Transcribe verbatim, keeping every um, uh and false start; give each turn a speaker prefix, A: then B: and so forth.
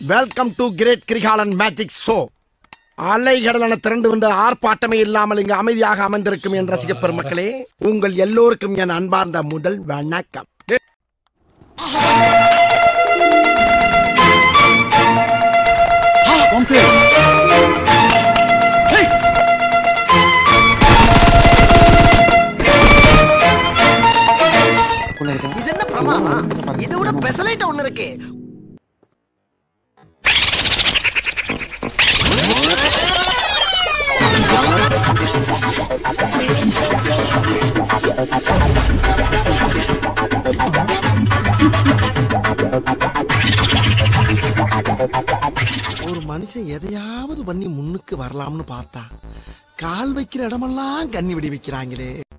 A: Welcome to great Kirikalan magic show. அலைகடலான திரண்டு வந்து ஆர்ப்பாட்டமே இல்லாமல் இங்கு அமைதியாக அமைந்திருக்கும் என் ரசிக பெருமக்களே, உங்கள் எல்லோருக்கும் என் அன்பார்ந்த முதல் வணக்கம். இது என்ன பிரமாதம்? இதை விட பெசலைட் ஒண்ணு இருக்கு. ஒரு மனுஷன் எதையாவது பண்ணி முன்னுக்கு வரலாம்னு பார்த்தா கால் வைக்கிற இடமெல்லாம் கண்ணி விடி வைக்கிறாங்களே.